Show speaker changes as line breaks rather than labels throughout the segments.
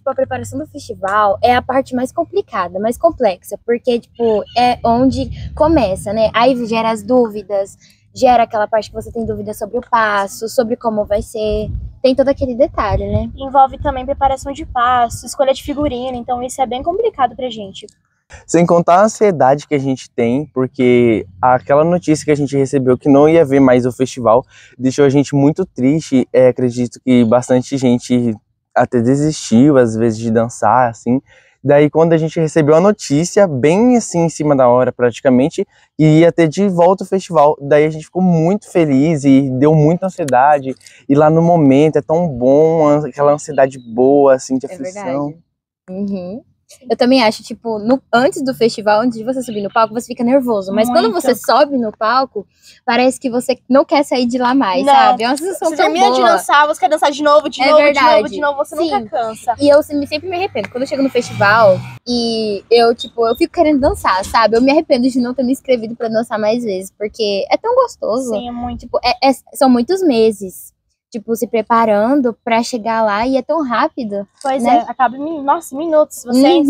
tipo, a preparação do festival é a parte mais complicada, mais complexa, porque, tipo, é onde começa, né? Aí gera as dúvidas, gera aquela parte que você tem dúvida sobre o passo, sobre como vai ser, tem todo aquele detalhe, né?
Envolve também preparação de passo, escolha de figurino, então isso é bem complicado pra gente.
Sem contar a ansiedade que a gente tem, porque aquela notícia que a gente recebeu que não ia ver mais o festival deixou a gente muito triste. Acredito que bastante gente até desistiu, às vezes, de dançar, assim. Daí, quando a gente recebeu a notícia, bem assim, em cima da hora, praticamente, e ia ter de volta o festival, daí a gente ficou muito feliz e deu muita ansiedade. E lá no momento é tão bom, aquela ansiedade boa, assim, de aflição.
É verdade. Uhum. Eu também acho, tipo, antes do festival, antes de você subir no palco, você fica nervoso. Mas quando você sobe no palco, parece que você não quer sair de lá mais, sabe? É uma sensação
você
tão
termina
boa.
de dançar, você quer dançar de novo, de novo,
verdade.
de novo, você nunca cansa.
E eu sempre me arrependo. Quando eu chego no festival e eu fico querendo dançar, sabe? Eu me arrependo de não ter me inscrevido pra dançar mais vezes, porque é tão gostoso.
Sim, é muito.
Tipo, são muitos meses. Tipo, se preparando pra chegar lá e é tão rápido.
Pois
né?
acaba em, minutos.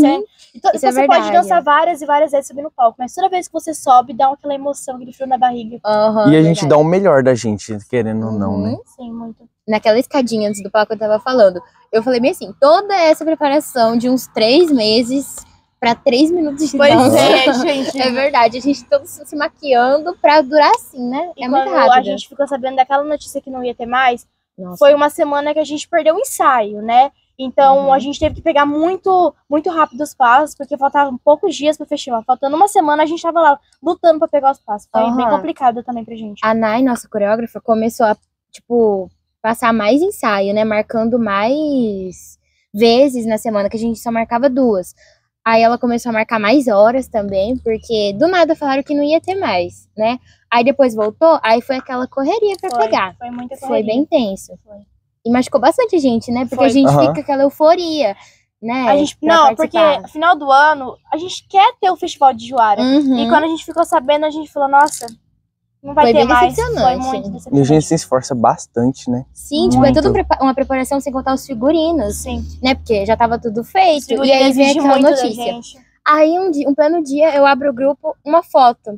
Você pode dançar várias e várias vezes subir no palco, mas toda vez que você sobe, dá aquela emoção, aquele frio na barriga.
E a gente dá o melhor da gente, querendo ou não, né?
Sim, muito.
Naquela escadinha antes do palco eu tava falando, eu falei bem assim, toda essa preparação de uns 3 meses pra 3 minutos de dança.
Pois é, gente.
É verdade, a gente todo se maquiando pra durar assim, né?
E
muito
quando
rápido.
a gente ficou sabendo daquela notícia que não ia ter mais,
Nossa.
Foi uma semana que a gente perdeu o ensaio, né? Então a gente teve que pegar muito rápido os passos, porque faltavam poucos dias pro festival. Faltando uma semana, a gente tava lá lutando pra pegar os passos. Foi bem complicado também pra gente.
A Nai, nossa coreógrafa, começou a, tipo, passar mais ensaio, né? Marcando mais vezes na semana, que a gente só marcava 2. Aí ela começou a marcar mais horas também, porque do nada falaram que não ia ter mais, né? Aí depois voltou, aí foi aquela correria pra pegar.
Foi muita correria.
Foi bem tenso. E machucou bastante gente, né? Porque a gente fica com aquela euforia, né?
A gente, não, porque no final do ano, a gente quer ter o festival de Juara. E quando a gente ficou sabendo, a gente falou, nossa, não vai ter mais. Foi muito decepcionante.
E a gente se esforça bastante, né?
Sim, tipo, é tudo uma preparação sem contar os figurinos.
Sim.
Né? Porque já tava tudo feito. E aí vem aquela notícia. Aí um pleno dia eu abro o grupo, uma foto.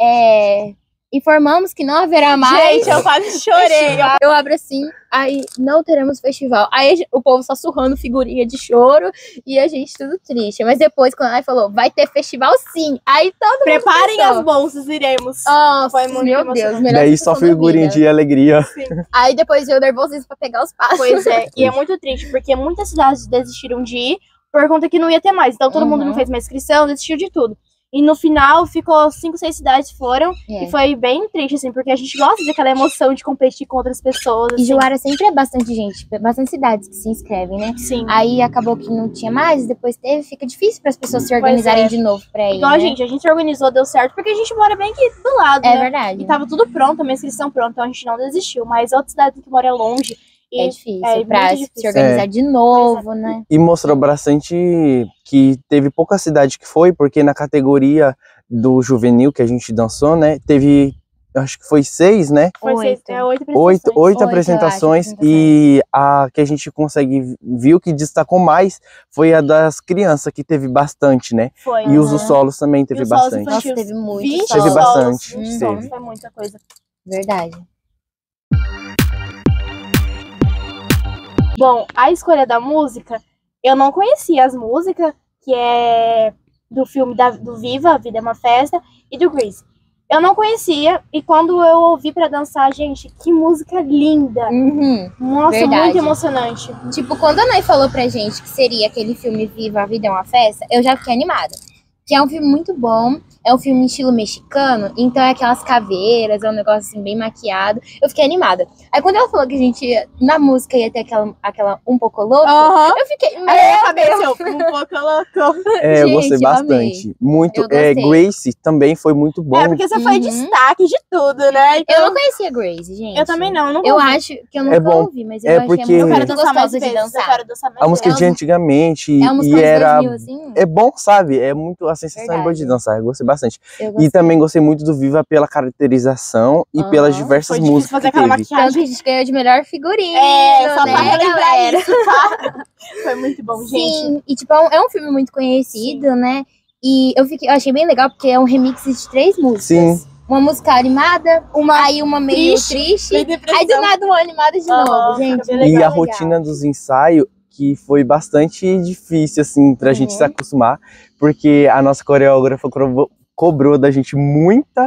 Informamos que não haverá mais.
Gente, eu quase chorei.
Eu abro assim, aí não teremos festival. Aí o povo só surrando figurinha de choro e a gente tudo triste. Mas depois, quando ela falou, vai ter festival sim. Aí todo mundo
preparem as bolsas, iremos.
Foi muito meu Deus.
Daí só figurinha de alegria.
Sim. Aí depois veio o nervosismo pra pegar os passos.
Pois é, e é muito triste, porque muitas cidades desistiram de ir por conta que não ia ter mais. Então todo mundo não fez mais inscrição, desistiu de tudo. E no final, ficou 5, 6 cidades foram. E foi bem triste, assim, porque a gente gosta daquela emoção de competir com outras pessoas.
Assim. E Juara sempre é bastante gente, bastante cidades que se inscrevem, né?
Sim.
Aí acabou que não tinha mais, depois teve, fica difícil para as pessoas se organizarem de novo pra ir.
Igual a gente se organizou, deu certo, porque a gente mora bem aqui do lado, né?
É verdade.
E tava tudo pronto, a minha inscrição pronta, então a gente não desistiu. Mas outras cidades que moram longe.
É difícil pra se organizar de novo, né?
E mostrou bastante que teve pouca cidade que foi, porque na categoria do juvenil que a gente dançou, né, teve, acho que foi 6, né?
Foi 8 apresentações.
8 apresentações, e a que a gente viu que destacou mais foi a das crianças, que teve bastante, né?
Foi.
E os solos também teve bastante.
Nossa, teve muito.
Teve bastante.
Foi muita coisa.
Verdade.
Bom, a escolha da música, eu não conhecia as músicas, que é do filme do Viva, A Vida é uma Festa, e do Grease. Eu não conhecia, e quando eu ouvi pra dançar, gente, que música linda! Nossa, muito emocionante.
Tipo, quando a Nai falou pra gente que seria aquele filme Viva, A Vida é uma Festa, eu já fiquei animada. Que é um filme muito bom, é um filme em estilo mexicano, então é aquelas caveiras, é um negócio assim bem maquiado. Eu fiquei animada. Aí quando ela falou que a gente na música ia ter aquela um pouco louco, eu fiquei,
um pouco louco.
Eu gostei bastante. Muito. Grace também foi muito bom.
É, porque você foi destaque de tudo, né?
Então, eu não conhecia Grace, gente.
Eu também não.
Eu acho que eu nunca ouvi, mas eu achei muito gostosa de dançar.
A música de antigamente e era... É bom, sabe? É muito a sensação é boa
Verdade.
de dançar, eu gostei bastante.
Eu
E
gostei.
também gostei muito do Viva pela caracterização e pelas
Aham.
diversas
Foi difícil
músicas
fazer
que
aquela
teve.
maquiagem.
Tanto que a gente ganhou de melhor figurino,
Só
né,
pra relembrar
galera?
isso, tá? Foi muito bom, gente.
Sim, e tipo, é um filme muito conhecido, né? E eu achei bem legal porque é um remix de 3 músicas.
Sim.
Uma música animada, aí uma meio triste,
Bem depressão.
aí do nada uma animada de
Aham,
novo, gente.
fica bem
E
legal.
a rotina dos ensaios, que foi bastante difícil, assim, pra gente se acostumar, porque a nossa coreógrafa cobrou da gente muita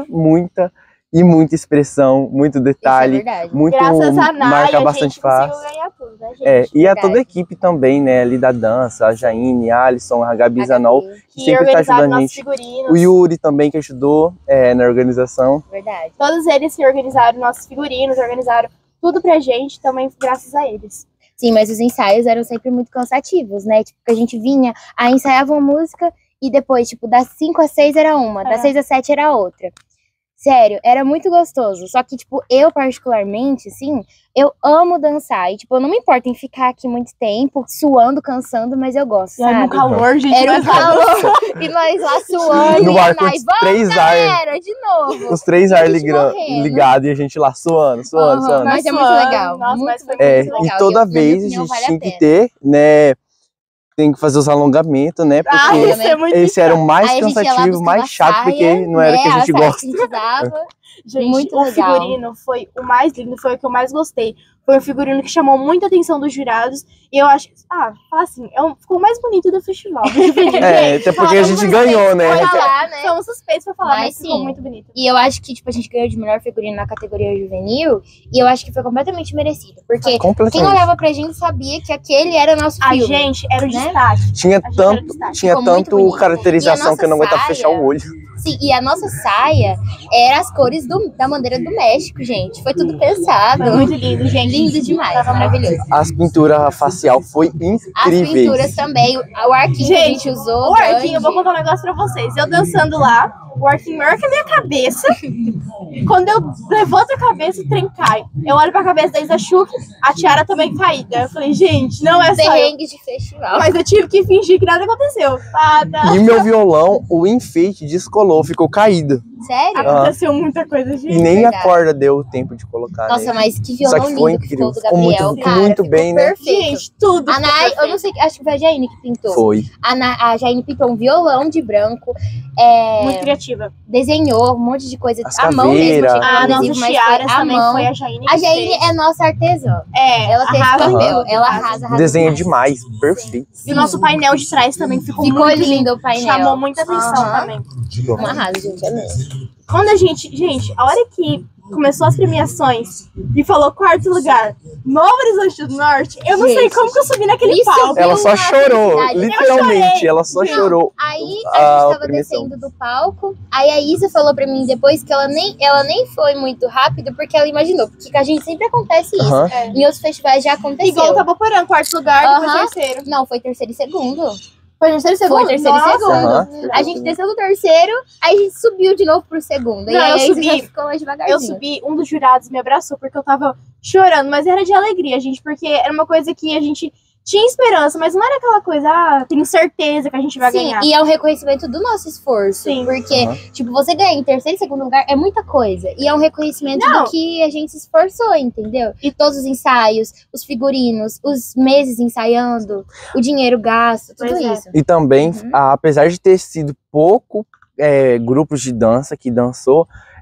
expressão, muito
Isso é
detalhe,
verdade.
muito
Graças a Nai,
marca
a
bastante
gente conseguiu
fácil.
ganhar tudo, né, gente?
E a toda a
verdade.
equipe também, né, ali da dança, a Jaine, a Alisson, a Gabi
A
Zanol,
Gabi,
que
Que
sempre tá
organizaram
ajudando a
nossos
gente.
figurinos.
O Yuri também, que ajudou na organização.
verdade.
Todos eles que organizaram nossos figurinos, organizaram tudo pra gente, também graças a eles.
Sim, mas os ensaios eram sempre muito cansativos, né? Tipo, que a gente vinha, aí ensaiava uma música e depois, tipo, das 5 às 6 era uma, das 6 às 7 era outra. Sério, era muito gostoso. Só que, tipo, eu particularmente, assim, eu amo dançar. E, tipo, eu não me importo em ficar aqui muito tempo, suando, cansando, mas eu gosto,
E aí no
sabe?
calor, gente,
Era um
nós lá-
calor. E nós lá suando,
No
e
ar
a
com
Nai,
os
vamos,
3 ar,
galera, de novo.
os 3 ar
a gente morrendo.
ligados e a gente lá suando.
Aham, mas é muito
suando.
legal.
Nossa,
muito,
mas foi
muito
E
legal.
toda
Na minha
vez a
opinião,
gente
vale a
tinha que
pena.
ter, né, tem que fazer os alongamentos, né,
Ah,
porque
isso é muito
esse era o mais
Aí a gente ia lá
cansativo,
buscar
mais
uma
chato,
saia,
porque não era o que a
né,
gente
saia
gosta.
que a gente dava.
Gente,
Muito
o
legal.
figurino foi o mais lindo, foi o que eu mais gostei. Foi um figurino que chamou muita atenção dos jurados. E eu acho que, fala assim, ficou o mais bonito do festival. Do juvenil.
Até porque a gente ganhou, né?
Pra falar, né?
Somos suspeitos pra falar, mas
Mas
ficou
sim.
muito bonito.
E eu acho que, tipo, a gente ganhou de melhor figurino na categoria juvenil. E eu acho que foi completamente merecido. Porque quem
Completamente.
olhava pra gente sabia que aquele era o nosso
A
filme.
gente era o
né?
destaque.
Tinha
A gente era
tanto,
destaque.
tinha
Ficou muito
tanto
bonito.
caracterização
E a
que eu não
nossa
aguentava fechar
saia-
o olho.
Sim, e a nossa saia era as cores da bandeira do México, gente. Foi tudo pensado.
Foi muito lindo, gente.
Lindo demais,
Tava
maravilhoso.
As pinturas facial foi
As
incríveis.
pinturas também, o arquinho que a gente usou.
O arquinho, eu vou
grande.
contar um negócio pra vocês. Eu dançando lá, o arquinho maior que a minha cabeça. Quando eu levanto a cabeça, o trem cai. Eu olho pra cabeça da Isa Schuch, a tiara também caída. Eu falei, gente, não é só eu.
Perrengue de festival.
Mas eu tive que fingir que nada aconteceu. Nada.
E meu violão, o enfeite descolou, ficou caído.
Sério?
Aconteceu muita coisa,
E
gente.
nem a
Verdade.
corda deu tempo de colocar.
Nossa,
nele.
mas que
Só
violão
que foi
lindo que
incrível.
ficou do
Ficou
Gabriel.
muito,
Cara,
muito
ficou
bem, né?
perfeito.
Gente, tudo.
A Nai, eu não sei, acho que foi a Jaine que pintou.
Foi.
A Jaine pintou um violão de branco,
Muito criativa.
desenhou um monte de coisa.
As
a mão mesmo,
caveiras.
tinha que
A
ter
nossa
adesivo, mas
tiaras
foi a
também
mão.
foi a Jaine
A
que
Jaine
fez.
é nossa artesã. Ela tem esse
arrasa em
papel,
tudo,
ela
arrasa.
arrasa
Desenha
demais.
demais, perfeito.
E o nosso painel de trás também ficou
Ficou
muito
lindo o painel.
Chamou muita atenção
Aham.
também.
Uma arrasa, gente, é mesmo.
Quando a gente, a hora que começou as premiações e falou 4º lugar, Novo Horizonte do Norte, eu não sei
Gente,
como que eu subi naquele
isso
palco.
Ela
Deu
só
uma
chorou,
felicidade.
literalmente,
chorei.
ela só
Não,
chorou.
Aí a
A
gente tava
premiação.
descendo do palco, aí a Isa falou pra mim depois que ela nem foi muito rápido, porque ela imaginou, porque com a gente sempre acontece isso.
Aham.
Em outros festivais já aconteceu.
Igual o Tabaporã, 4º lugar, depois
Aham.
3º.
Não, foi terceiro e segundo.
Foi terceiro e
Foi terceiro e segundo.
Aham.
A gente desceu do terceiro, aí a gente subiu de novo pro segundo. E
Não,
aí
eu
a Isa
subi-
já ficou mais devagarzinho.
Eu subi, um dos jurados me abraçou porque eu tava chorando, mas era de alegria, gente, porque era uma coisa que a gente tinha esperança, mas não era aquela coisa, tenho certeza que a gente vai
Sim,
ganhar.
e é um reconhecimento do nosso esforço.
Sim.
Porque,
Aham.
tipo, você ganhar em terceiro e segundo lugar é muita coisa. E é um reconhecimento
Não.
do que a gente se esforçou, entendeu? E todos os ensaios, os figurinos, os meses ensaiando, o dinheiro gasto, tudo
Pois é.
isso.
E também,
Uhum.
apesar de ter sido pouco grupos de dança que dançou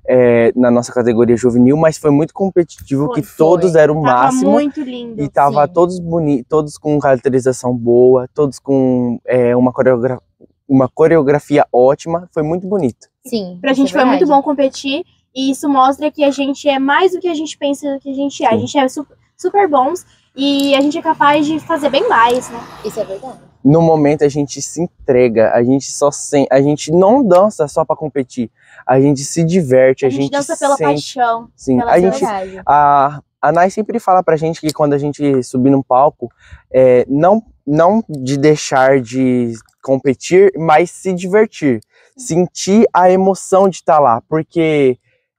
na nossa categoria juvenil, mas foi muito competitivo,
Foi,
que todos deram o
Tava
máximo.
muito lindo.
E tava
Sim.
todos bonitos, todos com caracterização boa, todos com uma coreografia ótima. Foi muito bonito.
Sim.
Pra
isso
gente
é
foi muito
verdade.
bom competir e isso mostra que a gente é mais do que a gente pensa que a gente é. A
Sim.
gente é super bons e a gente é capaz de fazer bem mais, né?
Isso é verdade.
No momento a gente se entrega, a gente não dança só pra competir, a gente se diverte,
A gente dança pela
sente,
paixão.
sim,
pela
a
Isso é
gente
verdade.
A Nai sempre fala pra gente que quando a gente subir num palco, não de deixar de competir, mas se divertir. Sentir a emoção de estar lá, porque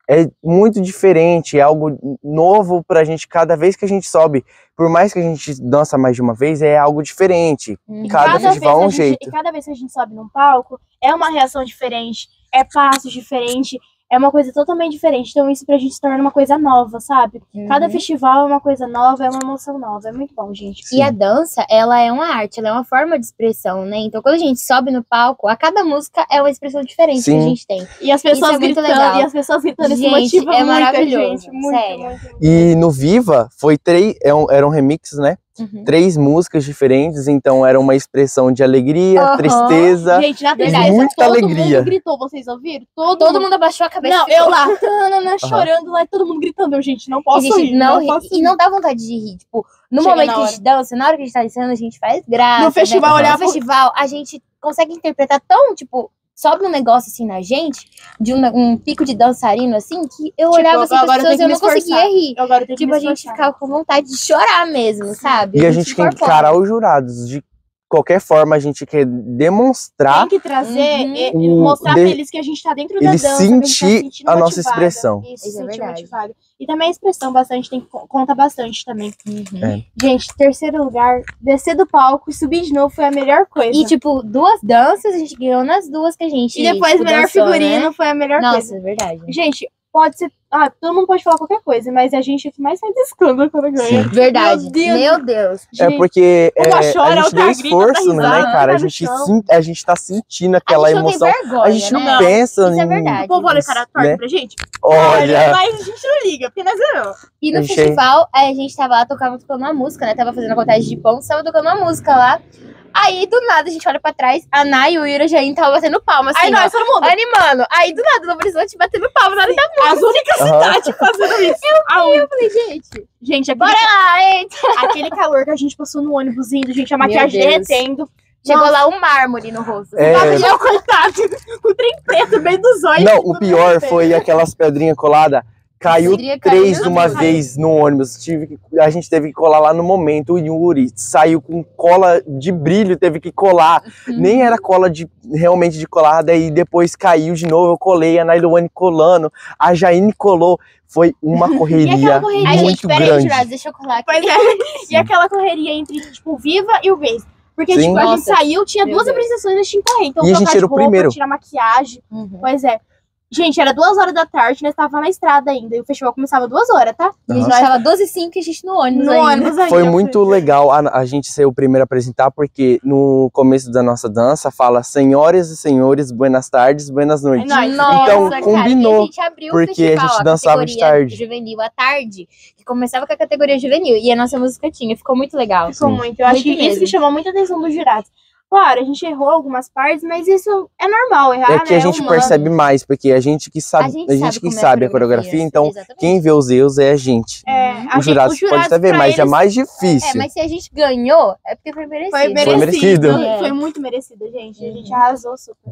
é muito diferente, é algo novo pra gente cada vez que a gente sobe. Por mais que a gente dança mais de uma vez, é algo diferente. Cada festival é um jeito.
E cada vez que a gente sobe num palco, é uma reação diferente, é passos diferente, é uma coisa totalmente diferente. Então isso pra gente se torna uma coisa nova, sabe? Cada festival é uma coisa nova, é uma emoção nova. É muito bom, gente.
E a dança, ela é uma arte, ela é uma forma de expressão, né? Então, quando a gente sobe no palco, a cada música é uma expressão diferente que a gente tem.
E as pessoas
Isso é muito
gritando,
legal.
e as pessoas gritando, isso
Gente,
motiva
é
muito a
maravilhoso,
gente. Muito,
sério.
muito.
E no Viva, foi eram remixes, né? 3 músicas diferentes, então era uma expressão de alegria, tristeza.
Gente, na
e
tristeza,
muita
todo
alegria.
mundo gritou, vocês ouviram?
Todo mundo abaixou a cabeça.
Não, eu lá, chorando lá, e todo mundo gritando. Eu, gente, não posso rir,
não
posso
e
rir.
não dá vontade de rir. Tipo, no
Chega
momento
na
que a
hora.
gente dança, na hora que a gente tá dançando, a gente faz graça.
No festival,
né?
olhar
No festival, a gente consegue interpretar tão, tipo, sobe um negócio assim na gente, de um pico de dançarino, assim, que eu
Tipo,
olhava essas
agora eu
pessoas
tenho
e eu
que
não
me
conseguia
esforçar.
rir.
Agora eu tenho que
Tipo,
me
a gente
esforçar.
ficava com vontade de chorar mesmo, sabe?
E a gente quer
incorpora.
encarar os jurados. De qualquer forma, a gente quer demonstrar
Tem que trazer,
Uhum.
mostrar
De-
pra eles que a gente tá dentro da
eles
dança, que a gente tá
sentir
sentindo
a nossa
motivada.
expressão.
Isso,
Isso é
sentir
verdade.
motivada. E também a expressão bastante, conta bastante também.
É.
Gente, terceiro lugar, descer do palco e subir de novo foi a melhor coisa.
E, tipo, 2 danças, a gente ganhou nas 2 que a gente
E depois,
tipo,
melhor
dançou,
figurino
né?
foi a melhor
Nossa,
coisa.
é verdade.
Gente, pode ser... todo mundo pode falar qualquer coisa, mas a gente é que mais faz escândalo quando ganha.
Sim.
Verdade.
Meu Deus.
É
Gente,
porque
uma
a
chora,
gente
outra
deu
grita,
esforço,
outra
né,
risada,
cara?
outra no chão.
A gente tá sentindo aquela
a gente
emoção.
não tem vergonha,
A gente não
né?
pensa
Isso é
em...
verdade.
o povo olha o cara torto
né?
pra gente.
Olha,
Mas a gente não liga, porque nós ganhou.
E no
Achei.
festival, a gente tava lá tocando uma música, né? Tava fazendo a contagem de pontos, tava tocando uma música lá. Aí, do nada, a gente olha pra trás, a Nay e o Ira Jain tava batendo palma, assim,
Aí nós, todo mundo.
animando. Aí, do nada, no horizonte, batendo palma na hora da
As únicas cidades fazendo isso.
Eu falei, gente,
Gente,
bora lá, eita.
aquele calor que a gente passou no ônibus indo, gente, a
Meu
maquiagem
Deus.
derretendo.
Chegou lá um mármore no rosto.
É.
Gabriel, coitado, com o trem preto, meio dos olhos.
não,
tudo
o pior
preto.
foi aquelas pedrinhas coladas. Caiu
Pedrinha
3
caiu,
de uma
caiu.
vez no ônibus. A gente teve que colar lá no momento. O Yuri saiu com cola de brilho, teve que colar. Nem era cola realmente de colar. Daí depois caiu de novo. Eu colei, a Nailuane colando, a Jaine colou. Foi uma correria,
correria?
Ai, gente,
muito
peraí,
grande.
jurados, deixa eu colar aqui.
Pois é. E aquela correria entre, tipo, o Viva e o Grace. Porque,
Sim.
tipo, a gente
Nossa.
saiu, tinha
Meu
2
Deus.
apresentações, nós tínhamos que correr. Então,
E a
trocar
gente
de
era o
roupa,
primeiro.
tirar maquiagem.
Uhum.
Pois é. Gente, era 2 horas da tarde, nós tava na estrada ainda. E o festival começava 2 horas, tá?
E a gente
Aham.
tava 12h05 e a gente no ônibus
No
ainda.
ônibus ainda.
Foi muito legal a gente ser o primeiro a apresentar, porque no começo da nossa dança fala senhoras e senhores, buenas tardes, buenas noites.
É nóis.
Nossa,
Então,
cara,
combinou,
e a gente abriu
porque
o festival,
a gente dançava de
categoria
tarde.
juvenil à tarde, que começava com a categoria juvenil, e a nossa música tinha, ficou muito legal.
Ficou
Sim.
muito. Eu acho
Muito
que isso
mesmo.
que chamou muita atenção dos jurados. Claro, a gente errou algumas partes, mas isso é normal, errar,
É que
né?
a gente
humano.
percebe mais, porque a gente que sabe, que
como é
sabe a coreografia, então
exatamente.
quem vê os erros é a gente.
É,
Os jurados podem até ver,
pra
mas é
eles,
mais difícil.
É, mas se a gente ganhou, é porque foi merecido.
Foi merecido.
merecido.
É.
Foi muito merecido, gente. A gente arrasou super.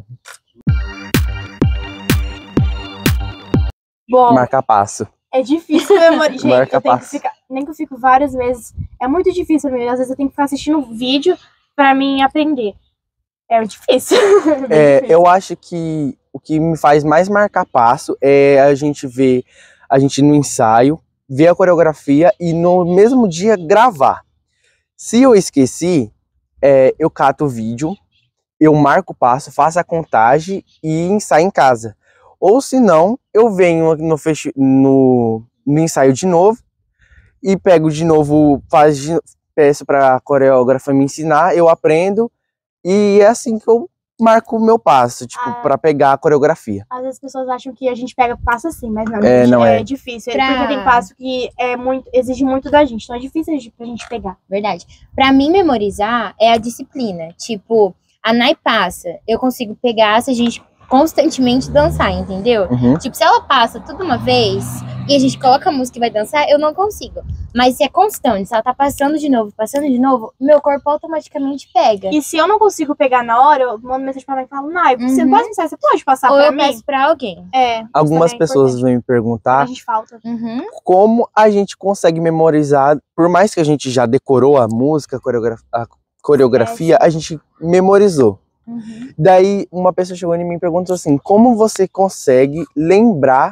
Bom,
Marca passo.
é difícil memorizar. Gente,
Marca
eu tenho que
passo.
ficar. Nem que eu fico várias vezes. É muito difícil pra mim. Às vezes eu tenho que ficar assistindo vídeo pra mim aprender. É difícil.
É, eu acho que o que me faz mais marcar passo é a gente ver a gente no ensaio, ver a coreografia e no mesmo dia gravar. Se eu esqueci, eu cato o vídeo, eu marco o passo, faço a contagem e ensaio em casa. Ou se não, eu venho no ensaio de novo e pego de novo, peço para a coreógrafa me ensinar, eu aprendo e é assim que eu marco o meu passo, tipo, para pegar a coreografia.
Às vezes as pessoas acham que a gente pega passo assim, mas não,
É,
gente,
não
é
é.
difícil.
Pra-
Porque tem passo que exige muito da gente. Então é difícil pra gente pegar.
Verdade. Pra mim, memorizar é a disciplina. Tipo, a Nai passa, eu consigo pegar se a gente constantemente dançar, entendeu?
Uhum.
Tipo, se ela passa tudo uma vez e a gente coloca a música e vai dançar, eu não consigo. Mas se é constante, se ela tá passando de novo, meu corpo automaticamente pega.
E se eu não consigo pegar na hora, eu mando mensagem pra mãe e falo, Nai, você
Uhum.
pode pensar, você pode passar
Ou
pra
eu
mim?
peço pra alguém.
É.
Algumas
isso também é
pessoas
importante.
vêm me
A
perguntar
gente falta.
Uhum.
como a gente consegue memorizar, por mais que a gente já decorou a música, a coreografia, a gente memorizou.
Uhum.
Daí uma pessoa chegou em mim e me perguntou assim, como você consegue lembrar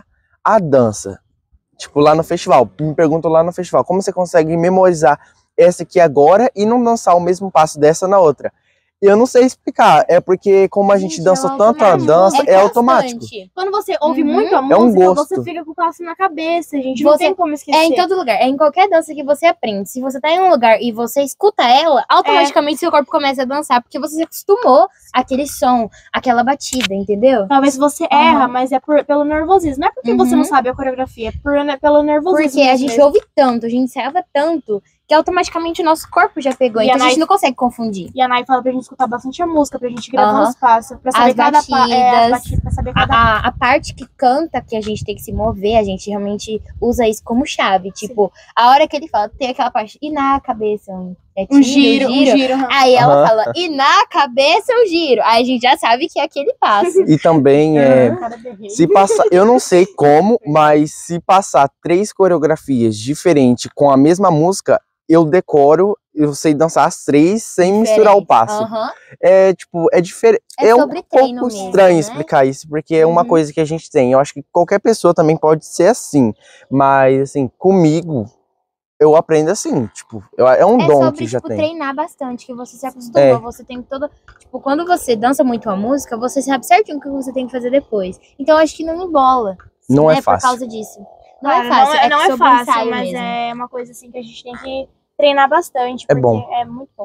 a dança, tipo, lá no festival, me perguntam lá no festival, como você consegue memorizar essa aqui agora e não dançar o mesmo passo dessa na outra? Eu não sei explicar, é porque como a gente dança tanto a dança, é automático.
Quando você ouve muito a
um
música,
gosto.
você fica com o passo na cabeça, gente. Não tem como esquecer.
É em todo lugar, é em qualquer dança que você aprende. Se você tá em um lugar e você escuta ela, automaticamente seu corpo começa a dançar, porque você se acostumou àquele som, àquela batida, entendeu?
Talvez você erra, mas é pelo nervosismo. Não é porque você não sabe a coreografia, é pelo nervosismo.
Porque a gente ouve tanto, a gente ensaiava tanto, que automaticamente o nosso corpo já pegou.
E
então a gente não consegue confundir.
E a Nay fala pra gente escutar bastante a música, pra gente gravar os passos, pra saber
as
cada
batidas,
pra saber cada
a parte que canta, que a gente tem que se mover, a gente realmente usa isso como chave. Tipo, a hora que ele fala, tem aquela parte, e na cabeça,
um giro.
Aí ela fala, e na cabeça um giro. Aí a gente já sabe que é aquele passo.
E também, se passar, eu não sei como, mas se passar 3 coreografias diferentes com a mesma música, eu decoro, eu sei dançar as 3 sem misturar o passo. É tipo, é diferente. É um pouco estranho explicar isso, porque é uma coisa que a gente tem. Eu acho que qualquer pessoa também pode ser assim. Mas, assim, comigo, eu aprendo assim, tipo, é um dom que já tem.
É treinar bastante, que você se acostuma, você tem toda... Tipo, quando você dança muito a música, você sabe certinho o que você tem que fazer depois. Então, acho que não embola.
Não é fácil.
Por causa disso. Não é fácil,
não é fácil, mas
mesmo.
É uma coisa assim que a gente tem que treinar bastante, porque é muito bom.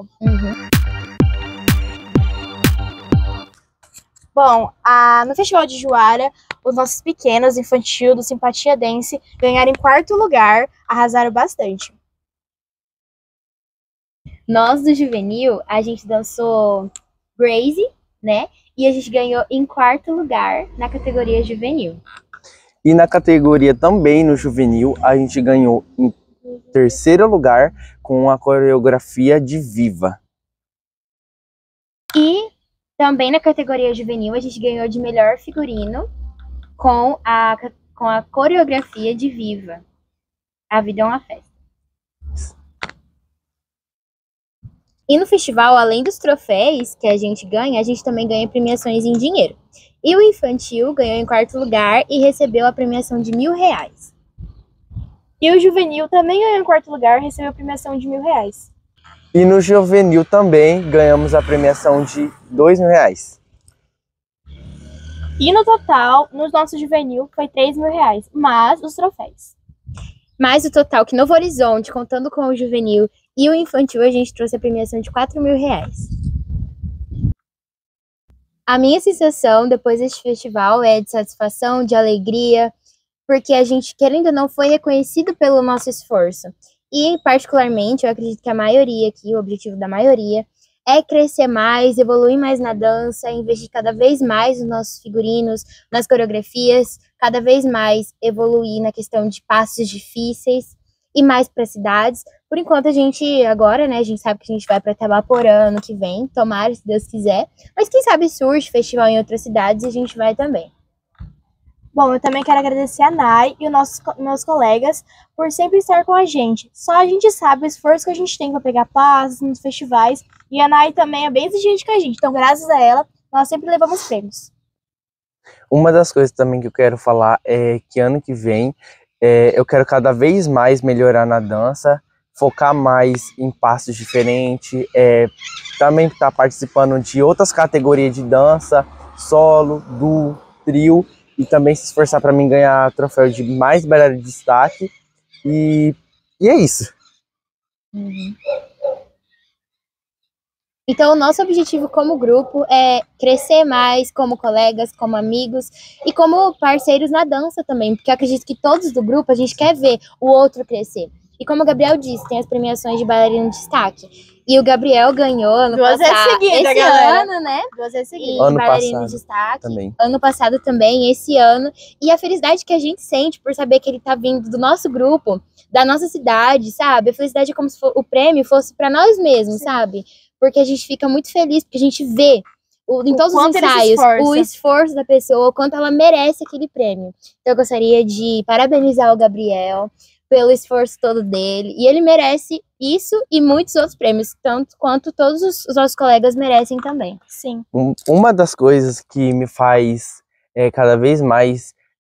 Bom, no Festival de Juara, os nossos pequenos, infantil, do Simpatia Dance, ganharam em 4º lugar, arrasaram bastante.
Nós, do Juvenil, a gente dançou Gracie, né? E a gente ganhou em 4º lugar na categoria Juvenil.
E na categoria também, no Juvenil, a gente ganhou em 3º lugar com a coreografia de Viva.
E também na categoria Juvenil, a gente ganhou de melhor figurino com a coreografia de Viva. A Vida é uma Festa. E no festival, além dos troféus que a gente ganha, a gente também ganha premiações em dinheiro. E o infantil ganhou em 4º lugar e recebeu a premiação de R$1.000.
E o juvenil também ganhou em 4º lugar e recebeu a premiação de R$1.000.
E no juvenil também ganhamos a premiação de R$2.000.
E no total, no nosso juvenil, foi R$3.000, mais os troféus.
Mais o total, que Novo Horizonte, contando com o juvenil e o infantil, a gente trouxe a premiação de R$4.000. A minha sensação depois deste festival é de satisfação, de alegria, porque a gente, querendo ou não, foi reconhecido pelo nosso esforço. E, particularmente, eu acredito que a maioria aqui, o objetivo da maioria, é crescer mais, evoluir mais na dança, investir cada vez mais nos nossos figurinos, nas coreografias, cada vez mais evoluir na questão de passos difíceis e mais para cidades. Por enquanto, a gente agora, né, a gente sabe que a gente vai para Itabaporã ano que vem, tomara, se Deus quiser. Mas quem sabe surge festival em outras cidades e a gente vai também.
Bom, eu também quero agradecer a Nay e os meus colegas por sempre estar com a gente. Só a gente sabe o esforço que a gente tem para pegar passos nos festivais. E a Nay também é bem exigente com a gente. Então, graças a ela, nós sempre levamos prêmios.
Uma das coisas também que eu quero falar é que ano que vem eu quero cada vez mais melhorar na dança, focar mais em passos diferentes, também estar participando de outras categorias de dança, solo, duo, trio, e também se esforçar para mim ganhar troféu de mais bailarina de destaque. E é isso.
Então, o nosso objetivo como grupo é crescer mais como colegas, como amigos e como parceiros na dança também, porque eu acredito que todos do grupo, a gente quer ver o outro crescer. E como o Gabriel disse, tem as premiações de bailarina de destaque. E o Gabriel ganhou ano
Duas vezes
passado,
seguida,
esse
galera.
ano, né?
2 vezes seguida.
E
Ano
bailarina
passado
de destaque.
também.
Ano passado também, esse ano. E a felicidade que a gente sente por saber que ele tá vindo do nosso grupo, da nossa cidade, sabe? A felicidade é como se o prêmio fosse para nós mesmos, sabe? Porque a gente fica muito feliz, porque a gente vê em todos os ensaios o esforço da pessoa, o quanto ela merece aquele prêmio. Então eu gostaria de parabenizar o Gabriel pelo esforço todo dele. E ele merece isso e muitos outros prêmios, tanto quanto todos os nossos colegas merecem também.
Sim.
Uma das coisas que me faz cada vez mais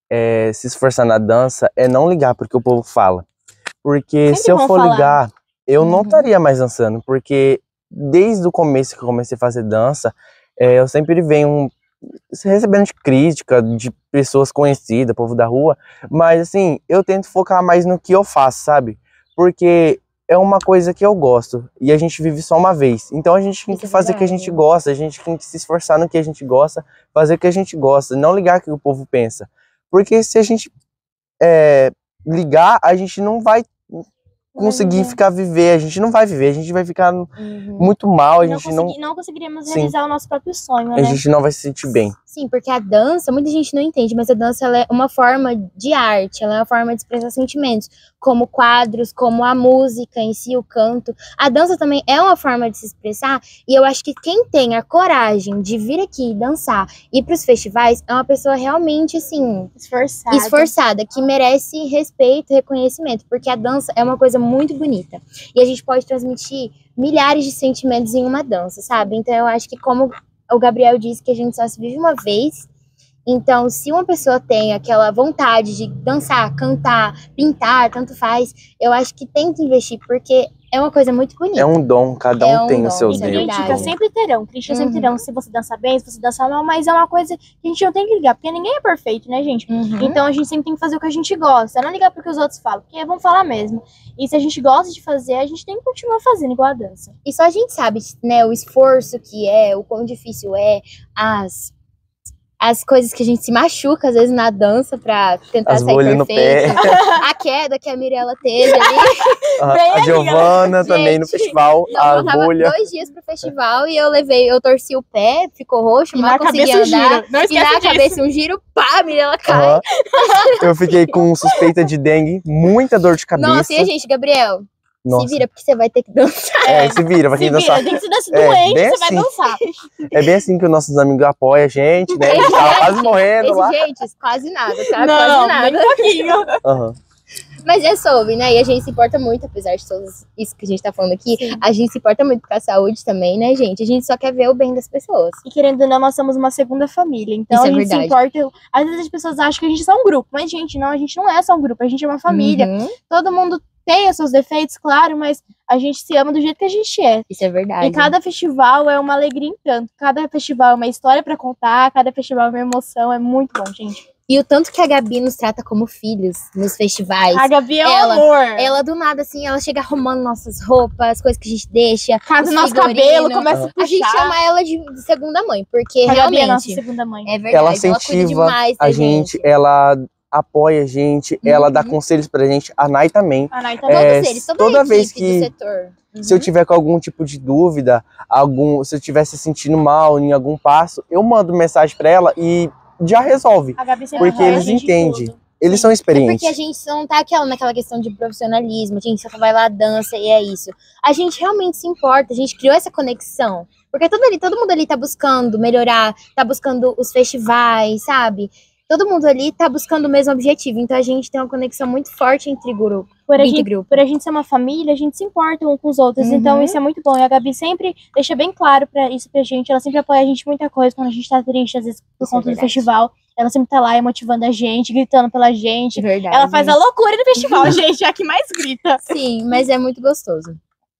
se esforçar na dança é não ligar porque o povo fala. Porque
Sempre
se eu
vão
for
falar.
ligar, eu não
Uhum.
estaria mais dançando. Porque desde o começo que eu comecei a fazer dança, eu sempre venho recebendo de crítica de pessoas conhecidas, povo da rua. Mas assim, eu tento focar mais no que eu faço, sabe? Porque é uma coisa que eu gosto e a gente vive só uma vez. Então a gente tem
Isso
que
é
fazer o que a
verdade.
gente gosta, a gente tem que se esforçar no que a gente gosta, fazer o que a gente gosta, não ligar o que o povo pensa. Porque se a gente ligar, a gente não vai conseguir ficar viver, a gente não vai viver, a gente vai ficar
Uhum.
muito mal, a gente
Não conseguiríamos
Sim.
realizar o nosso próprio sonho,
a
né?
gente não vai se sentir bem.
Sim, porque a dança, muita gente não entende, mas a dança ela é uma forma de arte, ela é uma forma de expressar sentimentos, como quadros, como a música em si, o canto. A dança também é uma forma de se expressar, e eu acho que quem tem a coragem de vir aqui dançar e ir para os festivais é uma pessoa realmente, assim, esforçada, que merece respeito e reconhecimento, porque a dança é uma coisa muito bonita, e a gente pode transmitir milhares de sentimentos em uma dança, sabe? Então eu acho que, como o Gabriel disse, que a gente só se vive uma vez. Então, se uma pessoa tem aquela vontade de dançar, cantar, pintar, tanto faz, eu acho que tem que investir, porque é uma coisa muito bonita.
É um dom, cada um tem o seu
E
Deus.
críticas sempre terão. Críticas sempre terão. Se você dança bem, se você dança mal, mas é uma coisa que a gente não tem que ligar, porque ninguém é perfeito, né, gente? Então a gente sempre tem que fazer o que a gente gosta. Não ligar porque os outros falam, porque vão falar mesmo. E se a gente gosta de fazer, a gente tem que continuar fazendo igual a dança.
E só a gente sabe, né, o esforço que é, o quão difícil é, as coisas que a gente se machuca, às vezes, na dança pra tentar
As
sair
bolhas
perfeito.
no pé.
A queda que a Mirella teve ali.
A Giovana também no
Gente,
festival, a
Faltava
bolha.
2 dias pro festival e eu torci o pé, ficou roxo,
E
mal
na
conseguia
cabeça
andar.
Não
E
esquece
na
disso.
cabeça um giro, pá, a Mirella cai.
Aham. Eu fiquei com suspeita de dengue, muita dor de cabeça.
Nossa, e a gente, Gabriel?
Nossa.
Se vira, porque você vai ter que dançar.
Se vira, pra quem
Se
dançar.
vira, tem que se dançar
É,
doente,
bem
você vai
assim.
dançar.
É bem assim que os nossos amigos apoiam a gente, né? A gente tava quase morrendo lá.
Gente, quase nada, tá?
Não,
Quase nada.
nem um pouquinho.
Aham.
Mas é sobre, né? E a gente se importa muito, apesar de tudo isso que a gente tá falando aqui,
Sim.
a gente se importa muito com a saúde também, né, gente? A gente só quer ver o bem das pessoas.
E querendo ou não, nós somos uma segunda família. Então
Isso é
a gente se
verdade.
importa. Às vezes as pessoas acham que a gente é só um grupo. Mas, gente, não, a gente não é só um grupo, a gente é uma família.
Uhum.
Todo mundo tem os seus defeitos, claro, mas a gente se ama do jeito que a gente é.
Isso é verdade.
E cada festival é uma alegria em tanto. Cada festival é uma história pra contar, cada festival é uma emoção. É muito bom, gente.
E o tanto que a Gabi nos trata como filhos nos festivais.
A Gabi é
Ela-
um amor.
Ela, do nada, assim, ela chega arrumando nossas roupas, as coisas que a gente deixa.
Casa
os
nosso
figurinos.
cabelo, começa a puxar.
A gente chama ela de segunda mãe, porque
A Gabi é a nossa
realmente
segunda mãe.
é verdade.
Ela
cuida
incentiva
demais da
a gente, ela apoia a gente, ela dá
Uhum.
conselhos pra gente, a Nai também.
A Nai tá
Todos
É,
eles, toda
toda
a
vez
equipe
que-
do setor.
Se eu tiver com algum tipo de dúvida, se eu estiver se sentindo mal em algum passo, eu mando mensagem pra ela e já resolve.
A Gabi sempre
Porque
apoia a
eles
gente em
entendem.
tudo.
Eles são
É
experientes.
porque a gente não tá naquela questão de profissionalismo, a gente só vai lá, dança e é isso. A gente realmente se importa, a gente criou essa conexão. Porque todo mundo ali tá buscando melhorar, tá buscando os festivais, sabe? Todo mundo ali tá buscando o mesmo objetivo. Então a gente tem uma conexão muito forte entre grupo.
Por a
Entre
gente
grupo.
por a gente ser uma família, a gente se importa um com os outros.
Uhum.
Então isso é muito bom. E a Gabi sempre deixa bem claro isso pra gente. Ela sempre apoia a gente em muita coisa quando a gente tá triste, às vezes por
Isso é
conta do
verdade.
festival. Ela sempre tá lá motivando a gente, gritando pela gente.
De verdade.
Ela faz a loucura no festival, gente. É a que mais grita.
Sim, mas é muito gostoso.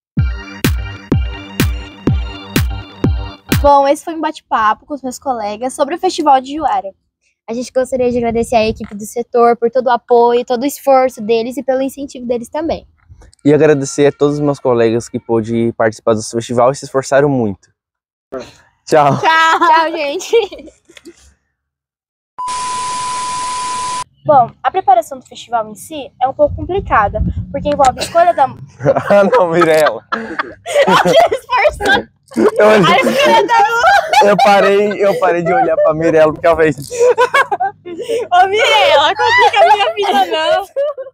Bom, esse foi um bate-papo com os meus colegas sobre o Festival de Juara.
A gente gostaria de agradecer a equipe do setor por todo o apoio, todo o esforço deles e pelo incentivo deles também.
E agradecer a todos os meus colegas que pôde participar do festival e se esforçaram muito. Tchau.
Tchau, gente!
Bom, a preparação do festival em si é um pouco complicada, porque envolve a escolha da...
Ah, não, Mirella. Eu, eu parei de olhar pra Mirella porque ela fez.
Ô, Mirella, complica a minha vida, não.